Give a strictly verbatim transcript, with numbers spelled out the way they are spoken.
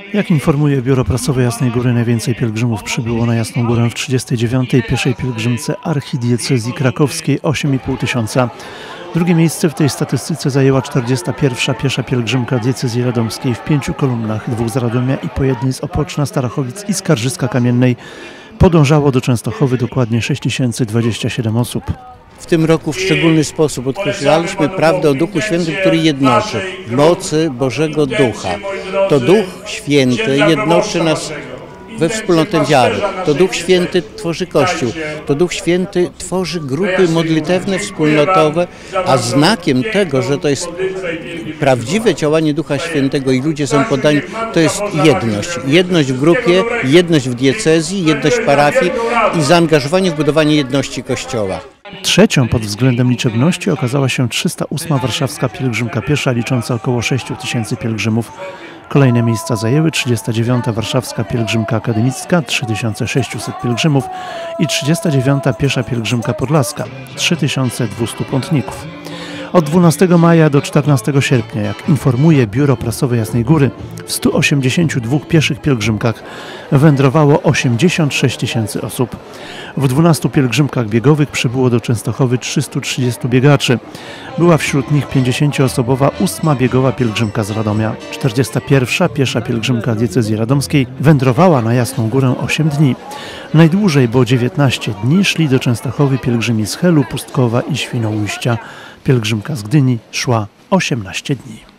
Jak informuje Biuro Prasowe Jasnej Góry, najwięcej pielgrzymów przybyło na Jasną Górę w trzydziestej dziewiątej pieszej pielgrzymce archidiecezji krakowskiej osiem i pół tysiąca. Drugie miejsce w tej statystyce zajęła czterdziesta pierwsza piesza pielgrzymka diecezji radomskiej w pięciu kolumnach, dwóch z Radomia i po jednej z Opoczna, Starachowic i Skarżyska-Kamiennej. Podążało do Częstochowy dokładnie sześć tysięcy dwadzieścia siedem osób. W tym roku w szczególny sposób podkreślaliśmy prawdę o Duchu Świętym, który jednoczy w mocy Bożego Ducha. To Duch Święty jednoczy nas we wspólnotę wiary. To Duch Święty tworzy Kościół. To Duch Święty tworzy grupy modlitewne, wspólnotowe, a znakiem tego, że to jest prawdziwe działanie Ducha Świętego i ludzie są poddani, to jest jedność. Jedność w grupie, jedność w diecezji, jedność w parafii i zaangażowanie w budowanie jedności Kościoła. Trzecią pod względem liczebności okazała się trzysta ósma warszawska pielgrzymka piesza, licząca około sześć tysięcy pielgrzymów. Kolejne miejsca zajęły trzydziesta dziewiąta warszawska pielgrzymka akademicka, trzy tysiące sześćset pielgrzymów i trzydziesta dziewiąta piesza pielgrzymka podlaska, trzy tysiące dwieście pątników. Od dwunastego maja do czternastego sierpnia, jak informuje Biuro Prasowe Jasnej Góry, w stu osiemdziesięciu dwóch pieszych pielgrzymkach wędrowało osiemdziesiąt sześć tysięcy osób. W dwunastu pielgrzymkach biegowych przybyło do Częstochowy trzystu trzydziestu biegaczy. Była wśród nich pięćdziesięcioosobowa ósma biegowa pielgrzymka z Radomia. czterdziesta pierwsza piesza pielgrzymka diecezji radomskiej wędrowała na Jasną Górę osiem dni. Najdłużej, bo dziewiętnaście dni, szli do Częstochowy pielgrzymi z Helu, Pustkowa i Świnoujścia. Pielgrzymka z Gdyni szła osiemnaście dni.